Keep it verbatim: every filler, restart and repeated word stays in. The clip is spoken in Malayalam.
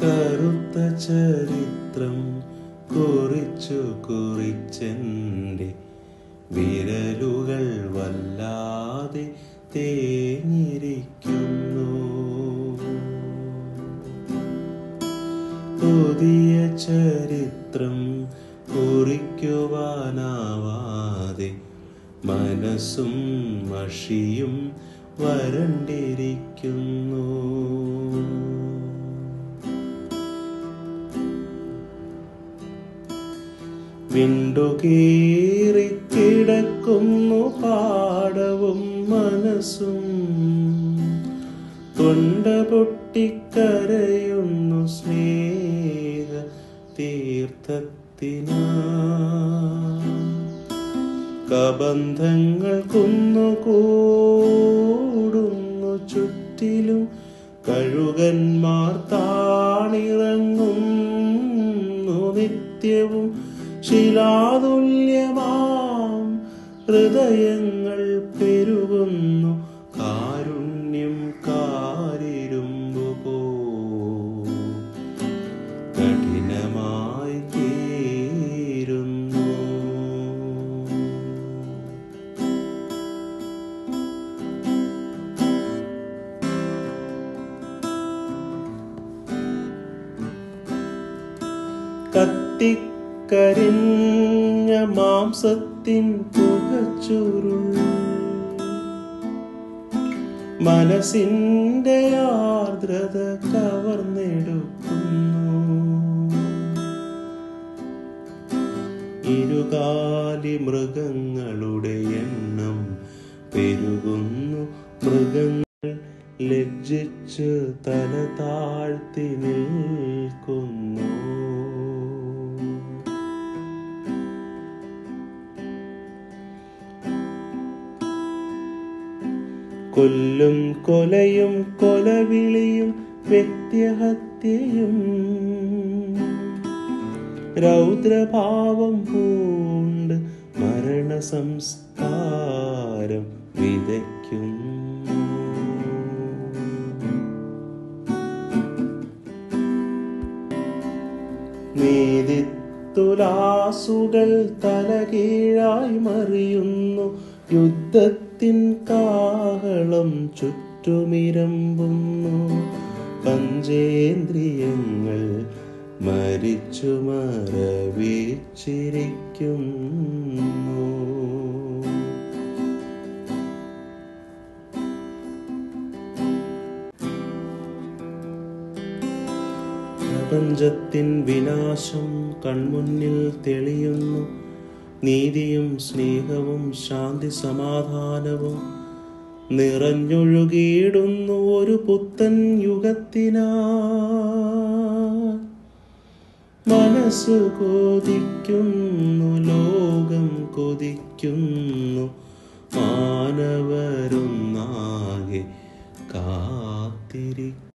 കറുത്ത ചരിത്രം കുറിച്ചു കുറിച്ചെൻ്റെ വിരലുകൾ വല്ലാതെ തേഞ്ഞിരിക്കുന്നു. പുതിയ ചരിത്രം കുറിക്കുവാനാവാതെ മനസ്സും മഷിയും വരണ്ടിരിക്കുന്നു. വിണ്ടുകീറിക്കിടക്കുന്നു പാടവും മനസ്സും, തൊണ്ട പൊട്ടിക്കരയുന്നു സ്നേഹ തീർത്ഥത്തിനാ. കബന്ധങ്ങൾ കുന്നുകൂടുന്നു ചുറ്റിലും, കഴുകന്മാർ താണിറങ്ങുന്നു നിത്യവും. ശിലാതുല്യമാം ഹൃദയങ്ങൾ പെരുകുന്നു, കാരുണ്യം കാരിരുമ്പു പോ കഠിനമായി തീരുന്നു. കത്തിക്കരിഞ്ഞ മാംസത്തിൻ പുകച്ചുരുൾ മനസ്സിന്റെ ആർദ്രത കവർന്നെടുക്കുന്നു. ഇരുകാലി മൃഗങ്ങളുടെ എണ്ണം പെരുകുന്നു, മൃഗങ്ങൾ ലജ്ജിച്ച് തല താഴ്ത്തി നിൽക്കുന്നു. കൊല്ലും കൊലയും കൊലവിളിയും വ്യക്തിഹത്യയും രൗദ്രഭാവം പൂണ്ട് മരണസംസ്കാരം വിതയ്ക്കുന്നു. നീതിത്തുലാസുകൾ തലകീഴായി മറിയുന്നു, യുദ്ധത്തിൻ കാഹളം ചുറ്റുമിരമ്പുന്നു. പഞ്ചേന്ദ്രിയങ്ങൾ മരിച്ചു മരവിച്ചിരിക്കുന്നു. പ്രപഞ്ചത്തിൻ വിനാശം കൺമുന്നിൽ തെളിയുന്നു, നീതിയും സ്നേഹവും ശാന്തി സമാധാനവും നിറഞ്ഞൊഴുകിയിടുന്നു ഒരു പുത്തൻ യുഗത്തിനാ. മനസ്സ് കൊതിക്കുന്നു, ലോകം കൊതിക്കുന്നു, മാനവരൊന്നാകെ കാത്തിരിക്കുന്നു.